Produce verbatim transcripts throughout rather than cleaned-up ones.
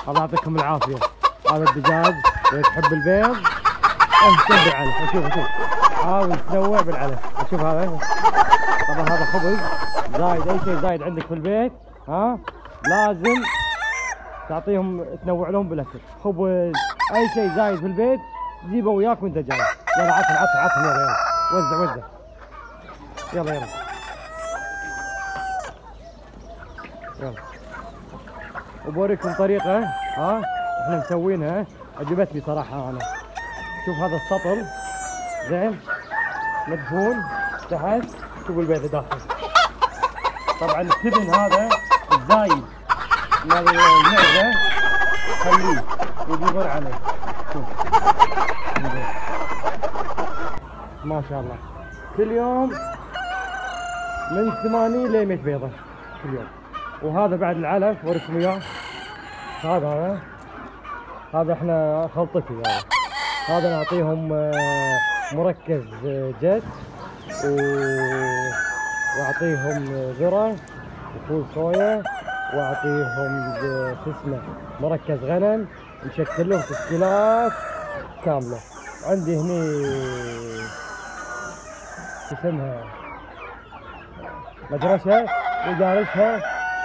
الله يعطيكم العافيه. هذا الدجاج اذا تحب البيض اهتم بالعلف. شوف شوف حاول تنوع بالعلف. شوف هذا طبعا هذا خبز زايد، اي شيء زايد عندك في البيت ها لازم تعطيهم تنوع لهم بالاكل. خبز اي شيء زايد في البيت جيبه وياك وانت جاي. يلا عطهم عطهم عطهم يلا يلا وزع وزع يلا يلا يلا. وبوريكم طريقه ها احنا مسوينها عجبتني صراحه انا. شوف هذا السطل زين مدفون تحت. شوف البيض داخل. طبعا التبن هذا الزايد من المعده خليه يجيبون عليه. شوف ما شاء الله كل يوم من ثمانين ل مئة بيضه كل يوم. وهذا بعد العلف وريكم اياه. هذا هذا هذا احنا خلطتي هذا. هذا نعطيهم مركز جد و... واعطيهم ذره وفول صويا واعطيهم شو اسمه مركز غنم. نشكل لهم تشكيلات كامله. عندي هني شو اسمها مدرسه ودارسها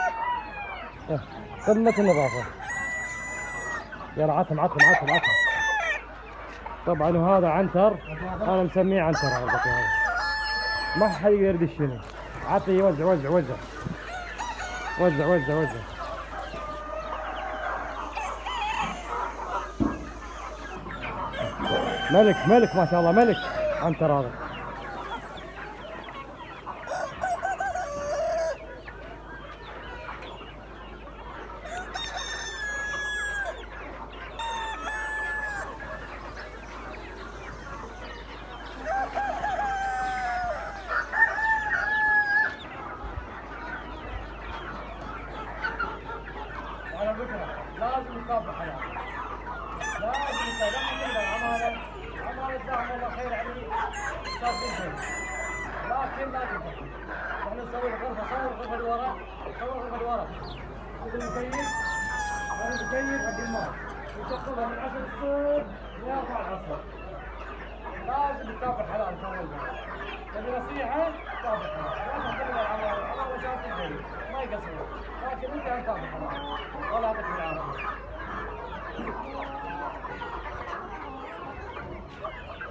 قمه النظافه. يلا عطهم عطهم عطهم عطهم. طبعا وهذا عنتر انا مسميه عنتر هذا هذا ما حد يقدر يدشنه. عطي وزع وزع وزع وزع وزع وزع. ملك ملك ما شاء الله ملك عنتر هذا. على فكرة لازم نتابع حياة. لازم نتابع العمالة. عمالة جزاهم الله خير علي صابين خير. لكن لازم احنا نسوي الغرفة. صور الغرفة اللي ورا. صور الغرفة اللي ورا. شوف المكيف. هذا المكيف حق الماء. نشغلها من عشرة الصبح ل أربعة العصر. لازم نتابع حلال نسوي تبي نصيحة تابع حلال. لا تخلي العمالة. العمالة شاطرين خير ما يقصرون. لكن انت تابع حلال. الله يعطيك العافية.